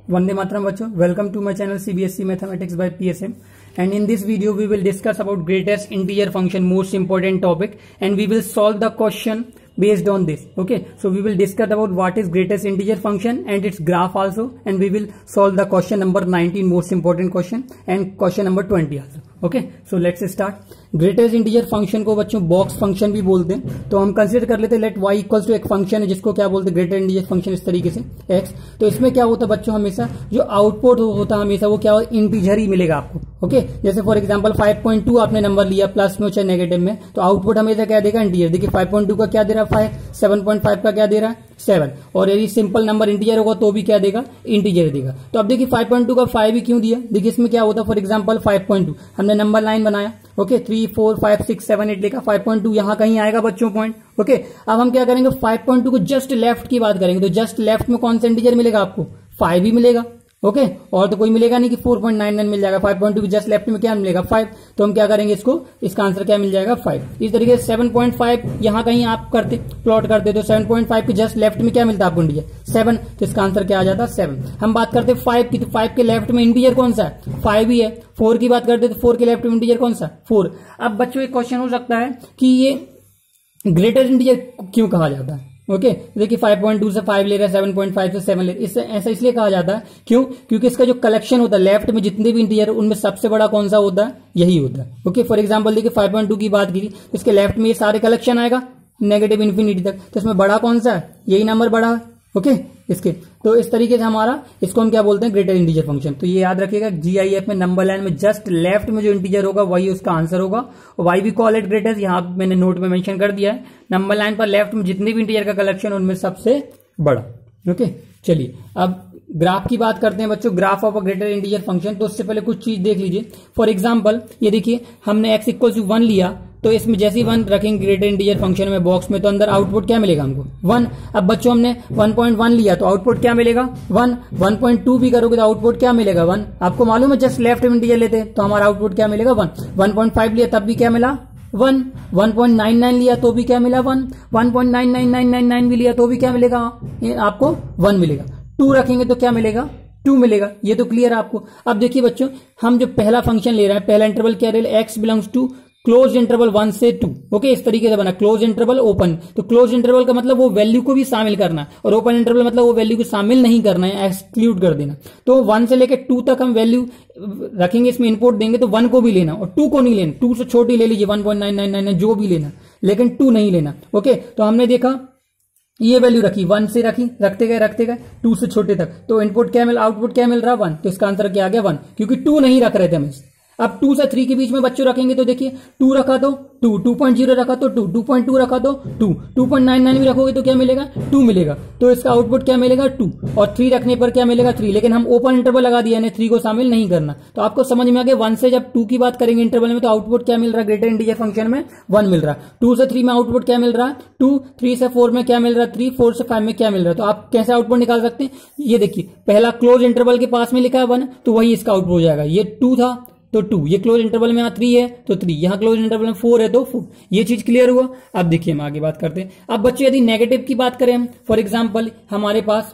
Vande Mataram bachcho, welcome to my channel CBSE Mathematics by PSM. And in this video we will discuss about greatest integer function, most important topic, and we will solve the question based on this. Okay, so we will discuss about what is greatest integer function and its graph also, and we will solve the question number 19, most important question, and question number 20 also. Okay so let's start. Greatest integer function को बच्चों box function भी बोलते हैं, तो हम consider कर लेते हैं लेट y इक्वल्स टू एक फंक्शन है जिसको क्या बोलते हैं ग्रेटेस्ट इंटीजर फंक्शन इस तरीके से x. तो इसमें क्या होता है बच्चों, हमेशा जो आउटपुट होता है हमेशा वो क्या हो, इंटीजर ही मिलेगा आपको. ओके जैसे फॉर एग्जांपल 5.2 आपने नंबर लिया प्लस में चाहे नेगेटिव में, तो आउटपुट हमेशा क्या देगा, इंटीजर. देखिए 5.2 का क्या दे रहा है 5, 7.5 का क्या दे रहा है 7, और यदि सिंपल नंबर इंटीजर होगा तो भी क्या देगा, इंटीजर देगा. तो अब देखिए 5.2 का 5 ही क्यों दिया, देखिए इसमें क्या होता है फॉर एग्जांपल 5.2 हमने नंबर लाइन बनाया. ओके 3 4 5 6 7 8 लिखा, 5.2 यहां कहीं आएगा बच्चों पॉइंट. ओके अब हम क्या करेंगे 5.2 को जस्ट लेफ्ट की बात करेंगे, तो जस्ट लेफ्ट में कौन सा इंटीजर मिलेगा आपको, 5 ही मिलेगा. ओके और तो कोई मिलेगा नहीं कि 4.99 मिल जाएगा. 5.2 की जस्ट लेफ्ट में क्या मिलेगा 5, तो हम क्या करेंगे इसको, इसका आंसर क्या मिल जाएगा 5. इस तरीके से 7.5 यहां कहीं आप करते प्लॉट करते तो 7.5 के जस्ट लेफ्ट में क्या मिलता है आपको, इंटीजर 7, तो इसका आंसर क्या आ जाता 7. हम बात करते 5 की, तो 5 के लेफ्ट में इंटीजर कौन सा है, 5 ही है. 4 की बात करते तो 4 के लेफ्ट में इंटीजर कौन सा, 4. अब बच्चों एक क्वेश्चन हो सकता है कि ये ग्रेटेस्ट इंटीजर क्यों कहा जाता है. ओके देखिए 5.2 से 5 ले रहा है, 7.5 से 7 ले रहा है. इससे ऐसा इसलिए कहा जाता है क्यों, क्योंकि इसका जो कलेक्शन होता है लेफ्ट में जितने भी इंटीजर उनमें सबसे बड़ा कौन सा होता है, यही होता है. ओके फॉर एग्जांपल देखिए 5.2 की बात की, इसके लेफ्ट में ये सारे कलेक्शन आएगा नेगेटिव इन्फिनिटी तक, तो इसमें बड़ा कौन सा है, यही नंबर बड़ा है. ओके इसके तो इस तरीके से हमारा इसको हम क्या बोलते हैं ग्रेटर इंटीजर फंक्शन. तो ये याद रखिएगा GIF में नंबर लाइन में जस्ट लेफ्ट में जो इंटीजर होगा वही उसका आंसर होगा. Why we call it greatest, यहां मैंने नोट में मेंशन कर दिया है. नंबर लाइन पर लेफ्ट में जितने भी इंटीजर का कलेक्शन उनमें सबसे बड़ा. ओके चलिए अब ग्राफ की बात करते हैं बच्चों, graph of a greater integer function. तो उससे पहले कुछ चीज देख लीजिए. फॉर एग्जांपल ये देखिए हमने x इक्वल टू 1 लिया, तो इसमें जैसे ही 1 रखेंगे ग्रेटर इंटीजर फंक्शन में बॉक्स में, तो अंदर आउटपुट क्या मिलेगा हमको 1. अब बच्चों हमने 1.1 लिया तो आउटपुट क्या मिलेगा 1. 1.2 भी करोगे तो आउटपुट क्या मिलेगा 1. आपको मालूम है जस्ट लेफ्ट में इंटीजर लेते हैं तो हमारा आउटपुट क्या मिलेगा 1. 1.5 लिया तब भी क्या मिला 1. 1.99 लिया तो भी क्या मिला 1. 1.99999 भी लिया तो भी क्या मिलेगा आपको 1 मिलेगा. 2 रखेंगे तो क्या मिलेगा 2 मिलेगा. ये तो क्लियर है आपको. अब देखिए बच्चों हम जो पहला फंक्शन ले रहे हैं, पहला इंटरवल क्या ले रहे हैं, x belongs to close interval 1 से 2. ओके इस तरीके से बना क्लोज इंटरवल ओपन. तो क्लोज इंटरवल का मतलब वो वैल्यू को भी शामिल करना है, और ओपन इंटरवल मतलब वो वैल्यू को शामिल नहीं करना है, एक्सक्लूड कर देना. तो 1 से लेकर 2 तक हम वैल्यू रखेंगे, इसमें इनपुट देंगे तो 1 को भी लेना और 2 को नहीं लेना. 2 से छोटी ले लीजिए 1.999 जो भी लेना, लेकिन 2 नहीं लेना. ओके तो हमने देखा ये वैल्यू रखी 1 से रखी, रखते गए 2 से छोटे तक, तो इनपुट क्या मिल आउटपुट क्या मिल रहा 1. तो इसका आंसर क्या आ गया 1, क्योंकि 2 नहीं रख रहे थे हम. अब 2 से 3 के बीच में बच्चों रखेंगे तो देखिए 2 रखा तो 2, 2.0 रखा तो 2, 2.2 रखा तो 2, 2.99 भी रखोगे तो क्या मिलेगा 2 मिलेगा. तो इसका आउटपुट क्या मिलेगा 2, और 3 रखने पर क्या मिलेगा 3. लेकिन हम ओपन इंटरवल लगा दिया, 3 को शामिल नहीं करना. तो आपको समझ में आ गया 1 से जब 2 की बात करेंगे इंटरवल में तो आउटपुट क्या मिल रहा है ग्रेटर इंटीजर फंक्शन में 1 मिल रहा है. 2 से 3 में आउटपुट क्या मिल रहा है 2, 3 से 4 में क्या मिल रहा है 3, 4 से 5 में क्या मिल रहा है. तो आप कैसे आउटपुट निकाल सकते हैं, ये देखिए पहला क्लोज इंटरवल के पास में लिखा है 1, तो वही इसका आउटपुट हो जाएगा. ये 2 था तो 2, ये क्लोज इंटरवल में यहाँ 3 है तो 3, यहाँ क्लोज इंटरवल में 4 है तो 4. ये चीज क्लियर हुआ. अब देखिए हम आगे बात करते हैं. अब बच्चों यदि नेगेटिव की बात करें हम, फॉर एग्जांपल हमारे पास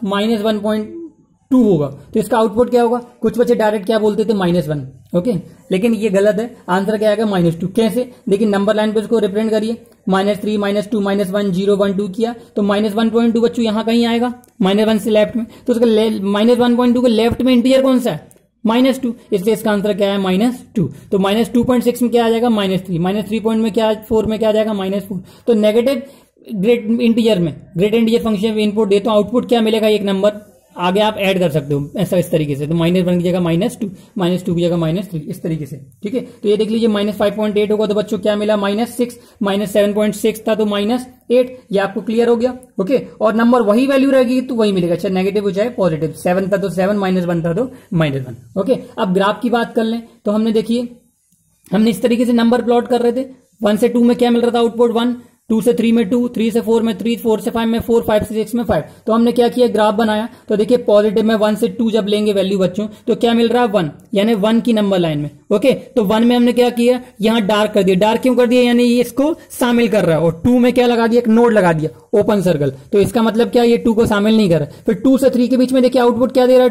-1.2 होगा तो इसका आउटपुट क्या होगा, कुछ बच्चे डायरेक्ट क्या बोलते थे -1. ओके लेकिन ये गलत है, आंसर क्या आएगा -2. कैसे, देखिए नंबर लाइन पे इसको रिप्रेजेंट करिए -3 -2 -1 0 1 2 किया तो -1.2 बच्चों यहां कहीं आएगा -1 से लेफ्ट में, तो उसका -1.2 के लेफ्ट में इंटीजर कौन सा है -2, इसलिए इसका आंसर क्या है -2. तो -2.6 में क्या आ जाएगा -3, -3 पॉइंट में क्या 4 में क्या आ जाएगा -4. तो नेगेटिव ग्रेट इंटीजर फंक्शन में इनपुट दे तो आउटपुट क्या मिलेगा, एक नंबर आगे आप ऐड कर सकते हो ऐसा इस तरीके से. तो -1 की जगह -2, -2 की जगह -3 इस तरीके से. ठीक है तो ये देख लीजिए -5.8 होगा तो बच्चों क्या मिला -6, -7.6 था तो -8. ये आपको क्लियर हो गया. ओके और नंबर वही वैल्यू रहेगी तो वही मिलेगा, चाहे नेगेटिव हो चाहे पॉजिटिव. 7 था तो 7, -1 था तो -1. ओके अब ग्राफ की बात कर लें तो हमने देखिए हमने इस तरीके से नंबर प्लॉट कर रहे थे. 1 से 2 में क्या मिल रहा था आउटपुट 1, 2 से 3 में 2, 3 से 4 में 3, 4 से 5 में 4, 5 से 6 में 5. तो हमने क्या किया ग्राफ बनाया. तो देखिए पॉजिटिव में 1 से 2 जब लेंगे वैल्यू बच्चों तो क्या मिल रहा है 1, यानी 1 की नंबर लाइन में. ओके तो 1 में हमने क्या किया यहां डार्क कर दिया. डार्क क्यों कर दिया, यानी ये इसको शामिल कर रहा है. और 2 में क्या लगा दिया, एक नोड लगा दिया ओपन सर्कल. तो इसका मतलब क्या ये 2 को शामिल नहीं कर रहा. फिर 2 से 3 के बीच में देखिए आउटपुट क्या दे रहा है 2.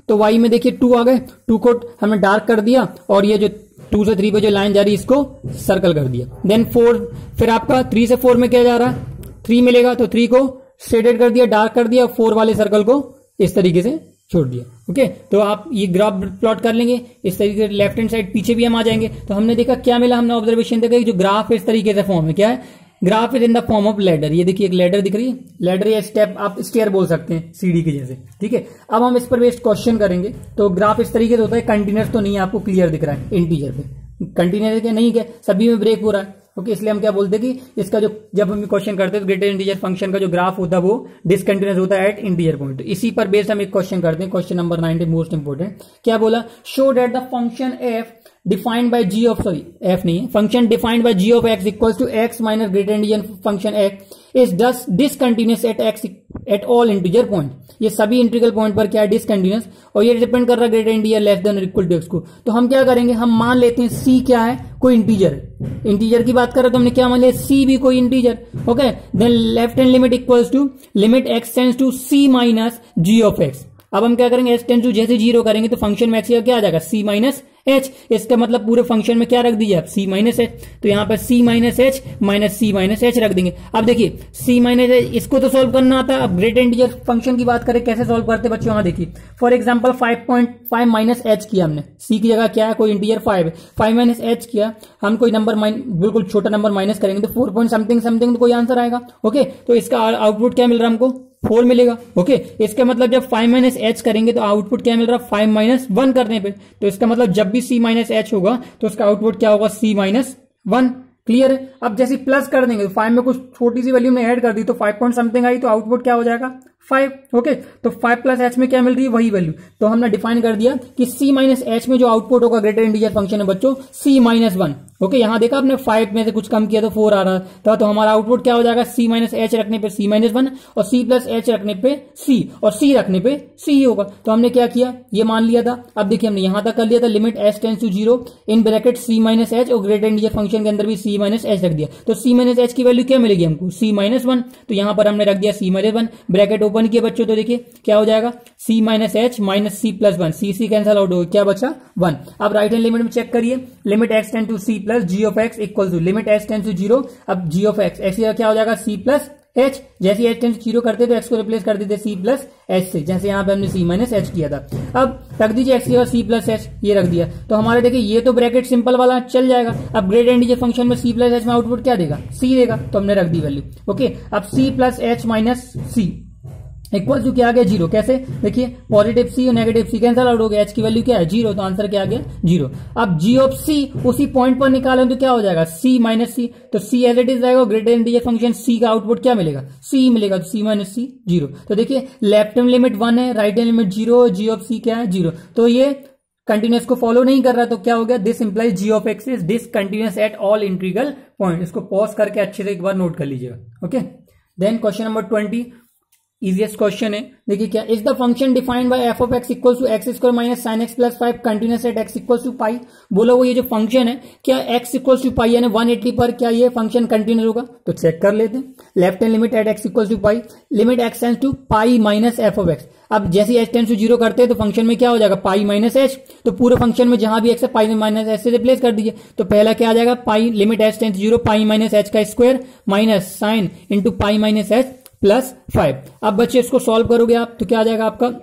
तो y में देखिए 2 आ गए, 2 को हमने डार्क कर दिया और ये जो 2 से 3 पे जो लाइन जा रही है इसको सर्कल कर दिया। देन 4, फिर आपका 3 से 4 में क्या जा रहा है, 3 मिलेगा तो 3 को शेडेड कर दिया, डार्क कर दिया, 4 वाले सर्कल को इस तरीके से छोड़ दिया। ओके, तो आप ये ग्राफ प्लॉट कर लेंगे इस तरीके से, लेफ्ट हैंड साइड पीछे भी हम आ जाएंगे। तो हमने देखा क्या मिला, हमने ऑब्जर्वेशन देखा कि जो ग्राफ इस तरीके से फॉर्म है, क्या है, graph is in the form of ladder. ये देखिए एक लेडर दिख रही है, लेडर या स्टेप, आप स्टेयर बोल सकते हैं सीढ़ी के जैसे। ठीक है, अब हम इस पर बेस्ड क्वेश्चन करेंगे। तो ग्राफ इस तरीके से होता है, कंटिन्यूअस तो नहीं है, आपको क्लियर दिख रहा है इंटीजर पे, कंटिन्यूअस क्या नहीं, क्या सभी में ब्रेक हो रहा है। ओके, इसलिए हम क्या बोलते हैं कि इसका जो, जब हम क्वेश्चन करते हैं तो ग्रेटर इंटीजर फंक्शन का जो ग्राफ होता है वो डिसकंटिन्यूअस होता है एट इंटीजर पॉइंट। तो इसी पर बेस्ड हम एक क्वेश्चन करते हैं, क्वेश्चन नंबर 9 मोस्ट इंपोर्टेंट। क्या बोला, show that the function f defined by g of, sorry f नहीं है, function defined by g of x equals to x minus greater integer function x is this discontinuous at x at all integer point. ये सभी integral point पर क्या है, discontinuous, और ये depend कर रहा है ग्रेटर इंटीजर लेस देन और इक्वल टू एक्स को। तो हम क्या करेंगे, हम मान लेते हैं सी क्या है, कोई इंटीजर है। इंटीजर की बात कर रहे तो हमने क्या मान लिया, सी भी कोई integer. Okay, then left hand limit equals to limit x tends to c minus g of x. अब हम क्या करेंगे, एक्स टेंड्स टू जैसे 0 करेंगे तो फंक्शन में एक्स का क्या आ जाएगा, सी माइनस एच। इसका मतलब पूरे फंक्शन में क्या रख दीजिए आप, सी माइनस एच। तो यहां पर c minus h minus c minus h रख देंगे। अब देखिए सी माइनस एच, इसको तो सॉल्व करना आता है। अब ग्रेटर इंटीजर फंक्शन की बात करें कैसे सॉल्व करते बच्चों, यहां देखिए फॉर एग्जांपल 5.5 माइनस एच किया हमने, सी की जगह क्या है, कोई इंटीजर 5 माइनस एच किया, हम कोई नंबर बिल्कुल छोटा नंबर माइनस करेंगे तो 4 पॉइंट समथिंग तो कोई आंसर आएगा। ओके, तो इसका आउटपुट क्या मिल रहा है हमको, 4 मिलेगा। ओके, इसका मतलब जब 5 माइनस एच करेंगे तो आउटपुट क्या मिल रहा है, 5 माइनस 1 करने पे। तो इसका मतलब जब भी सी माइनस एच होगा तो उसका आउटपुट क्या होगा, सी माइनस 1। क्लियर है। अब जैसे प्लस कर देंगे, 5 में कुछ छोटी सी वैल्यू में ऐड कर दी तो 5 पॉइंट समथिंग आई, तो आउटपुट क्या हो जाएगा, 5। ओके, तो 5 प्लस एच में क्या मिल रही है, वही वैल्यू। तो हमने डिफाइन कर दिया कि सी माइनस एच में जो आउटपुट होगा ग्रेटर इंटीजर फंक्शन है बच्चों, सी माइनस 1। ओके, यहां देखा आपने 5 में से कुछ कम किया तो 4 आ रहा था, तो हमारा आउटपुट क्या हो जाएगा, सी माइनस एच रखने पे सी माइनस 1 और सी प्लस एच रखने पे सी और सी रखने पे सी ही होगा। तो हमने क्या किया, ये मान लिया था। अब देखिए हमने यहां तक कर लिया था, limit h tends to 0 in bracket c minus h और ग्रेटर इंटीजर फंक्शन के अंदर भी सी माइनस एच रख दिया। तो सी माइनस एच की वैल्यू क्या मिलेगी हमको, सी माइनस 1। तो यहां पर हमने रख दिया सी माइनस 1, ब्रैकेट ओपन किया बच्चों, तो देखिए क्या हो जाएगा, c minus h minus c plus 1, c cancel out हो, क्या बचा 1। अब राइट हैंड लिमिट में चेक करिए, limit x tend to c plus g of x equal to limit x tend to 0। अब जी ऑफ एक्स क्या हो जाएगा, सी प्लस एच। जैसे एच टेंड टू 0 करते तो एक्स को रिप्लेस कर देते सी प्लस एच से, जैसे यहां पे हमने सी माइनस एच किया था। अब रख दीजिए एक्स की जगह सी प्लस एच, ये रख दिया। तो हमारे देखिए ये तो ब्रैकेट सिंपल वाला चल जाएगा। अब ग्रेटर इंटीजर फंक्शन में सी प्लस एच में आउटपुट क्या देगा, सी देगा, तो हमने रख दी वैल्यू। ओके, अब c plus h minus c equal to क्या आ गया, 0। कैसे, देखिए पॉजिटिव सी और नेगेटिव सी कैंसिल आउट हो गया, एच की वैल्यू क्या है 0, तो आंसर क्या आ गया 0। अब जी ऑफ सी उसी पॉइंट पर निकालें तो क्या हो जाएगा, सी माइनस सी। तो सी एज इट इज रहेगा, ग्रेटर इंटीजर फंक्शन सी का आउटपुट क्या मिलेगा, सी मिलेगा, तो सी माइनस सी 0। तो देखिए लेफ्ट हैंड लिमिट 1 है, right hand limit 0, g of c क्या है 0। तो ये कंटिन्यूस को फॉलो नहीं कर रहा, तो क्या हो गया, this implies g of x is discontinuous at all integral point. इसको पॉज करके अच्छे से एक बार नोट कर लीजिएगा। Okay, then question number 20 easiest question है। देखिए क्या, is the function defined by f of x equal to x square minus sine x plus 5 continuous at x equal to pi. बोलो वो ये जो फंक्शन है, क्या एक्स इक्वल टू पाई यानी 180 पर क्या ये फंक्शन कंटिन्यूअस होगा, तो चेक कर लेते हैं। Left hand limit at x equal to pi, limit x tends to pi minus f of x. अब जैसे एच टेंड्स टू 0 करते हैं तो फंक्शन में क्या हो जाएगा, पाई माइनस एच। तो पूरे फंक्शन में जहां भी एक्स है पाई माइनस एच से रिप्लेस कर दीजिए। तो पहला क्या आ जाएगा, pi limit h tends 0 pi minus h का square minus sine into pi minus h plus 5। अब बच्चे इसको सॉल्व करोगे आप तो क्या आ जाएगा, आपका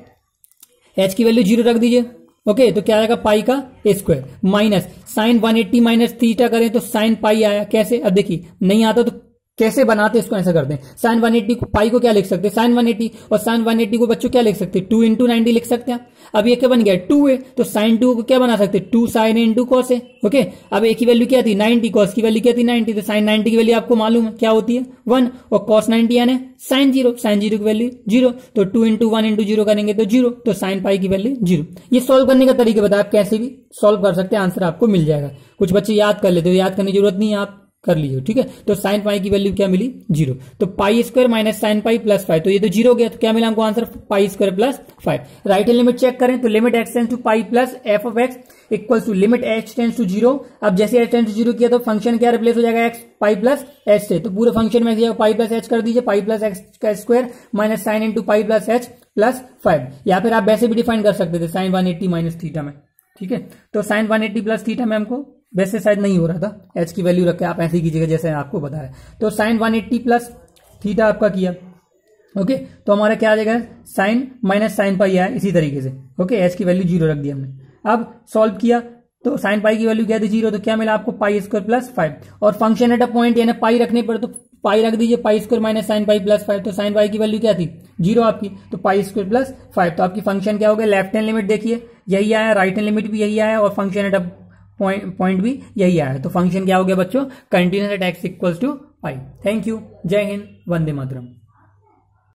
h की वैल्यू 0 रख दीजिए। ओके, तो क्या आएगा पाई का square minus sine 180 minus theta करें तो साइन पाई आया। कैसे, अब देखिए नहीं आता तो कैसे बनाते इसको, ऐसा करते हैं। साइन 180 को पाई को क्या लिख सकते हैं, साइन 180, और साइन 180 को बच्चों क्या लिख सकते हैं, 2 इंटू 90 लिख सकते हैं। अब ये क्या बन गया 2 है, तो साइन 2 को क्या बना सकते हैं, 2 साइन इंटू कॉस है। ओके, अब ए की वैल्यू क्या थी 90, कॉस की वैल्यू क्या थी 90, तो साइन 90 की वैल्यू आपको मालूम है क्या होती है 1, और कॉस 90 यानी साइन 0, साइन 0 की वैल्यू 0। तो 2 इंटू 1 इंटू 0 करेंगे तो 0, तो साइन पाई की वैल्यू 0। ये सॉल्व करने का तरीका बताया, आप कैसे भी सॉल्व कर सकते हैं, आंसर आपको मिल जाएगा। कुछ बच्चे याद कर लेते हो, याद करने की जरूरत नहीं है, आप कर लीजिए। ठीक है, तो साइन पाई की वैल्यू क्या मिली 0। तो pi square minus sine pi plus 5, तो ये तो 0 हो गया, तो क्या मिला हमको answer pi square plus 5। Right hand limit check करें तो limit x tends to pi plus f of x equal to limit h tends to 0। अब जैसे एच टेंड्स टू 0 किया तो फंक्शन क्या रिप्लेस हो जाएगा, एक्स पाई प्लस एच से। तो पूरे फंक्शन में पाई प्लस एच कर दीजिए, पाई प्लस एक्स का square minus sine into pi plus h plus 5, या फिर आप वैसे भी डिफाइन कर सकते थे साइन 180 माइनस थीटा में, ठीक है। तो साइन 180 प्लस थीटा में हमको वैसे शायद नहीं हो रहा था, एच की वैल्यू रख के आप ऐसे ही कीजिएगा जैसे आपको बताया। तो साइन 180 प्लस थीटा आपका किया, ओके। तो हमारा क्या आ जाएगा, साइन माइनस साइन पाई आया इसी तरीके से, ओके। एच की वैल्यू 0 रख दी हमने। अब सॉल्व किया तो साइन पाई की वैल्यू क्या थी 0, तो क्या मिला आपको पाई स्क्वायर प्लस 5, और फंक्शन एट अ पॉइंट यानी पाई रखने पर तो पाई रख दीजिए, pi square minus sine pi plus 5, तो साइन पाई की वैल्यू क्या थी 0 आपकी, तो पाई स्क्वायर प्लस 5। तो आपकी फंक्शन क्या हो गया, लेफ्ट हैंड लिमिट देखिए यही आया, राइट हैंड लिमिट भी यही आया, और फंक्शन एट अ पॉइंट भी यही आया। तो फंक्शन क्या हो गया बच्चों, continuous at x equals to pi. Thank you, जय हिंद, वंदे मातरम।